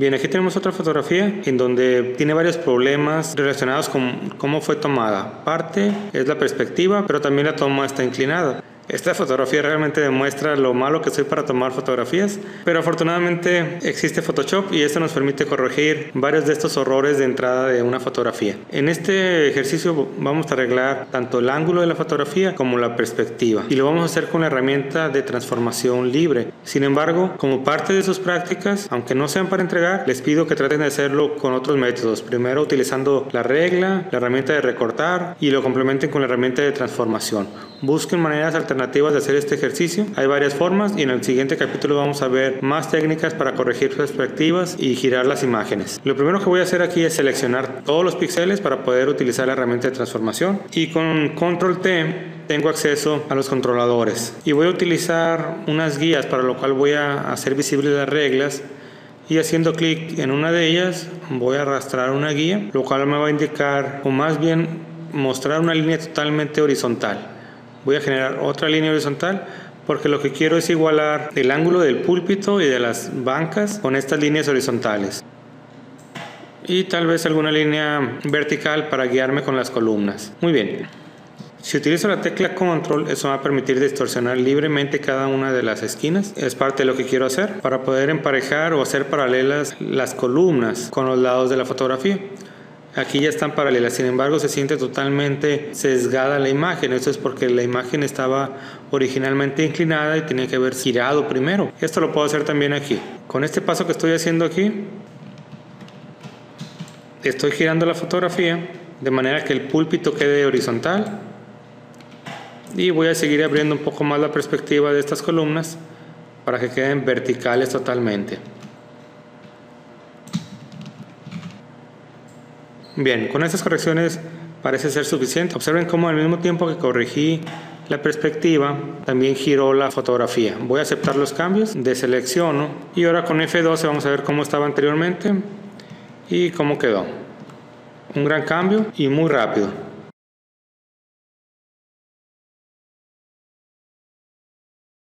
Bien, aquí tenemos otra fotografía en donde tiene varios problemas relacionados con cómo fue tomada. Parte es la perspectiva, pero también la toma está inclinada. Esta fotografía realmente demuestra lo malo que soy para tomar fotografías, pero afortunadamente existe Photoshop y esto nos permite corregir varios de estos errores de entrada de una fotografía. En este ejercicio vamos a arreglar tanto el ángulo de la fotografía como la perspectiva y lo vamos a hacer con la herramienta de transformación libre. Sin embargo, como parte de sus prácticas, aunque no sean para entregar, les pido que traten de hacerlo con otros métodos. Primero utilizando la regla, la herramienta de recortar y lo complementen con la herramienta de transformación. Busquen maneras alternativas de hacer este ejercicio. Hay varias formas y en el siguiente capítulo vamos a ver más técnicas para corregir perspectivas y girar las imágenes. Lo primero que voy a hacer aquí es seleccionar todos los píxeles para poder utilizar la herramienta de transformación y con Control T tengo acceso a los controladores y voy a utilizar unas guías, para lo cual voy a hacer visibles las reglas y haciendo clic en una de ellas voy a arrastrar una guía, lo cual me va a indicar, o más bien mostrar una línea totalmente horizontal. Voy a generar otra línea horizontal porque lo que quiero es igualar el ángulo del púlpito y de las bancas con estas líneas horizontales. Y tal vez alguna línea vertical para guiarme con las columnas. Muy bien. Si utilizo la tecla Control, eso me va a permitir distorsionar libremente cada una de las esquinas. Es parte de lo que quiero hacer para poder emparejar o hacer paralelas las columnas con los lados de la fotografía. Aquí ya están paralelas, sin embargo se siente totalmente sesgada la imagen. Eso es porque la imagen estaba originalmente inclinada y tenía que haber girado primero. Esto lo puedo hacer también aquí. Con este paso que estoy haciendo aquí, estoy girando la fotografía de manera que el púlpito quede horizontal y voy a seguir abriendo un poco más la perspectiva de estas columnas para que queden verticales totalmente. Bien, con estas correcciones parece ser suficiente. Observen cómo al mismo tiempo que corregí la perspectiva, también giró la fotografía. Voy a aceptar los cambios, deselecciono y ahora con F12 vamos a ver cómo estaba anteriormente y cómo quedó. Un gran cambio y muy rápido.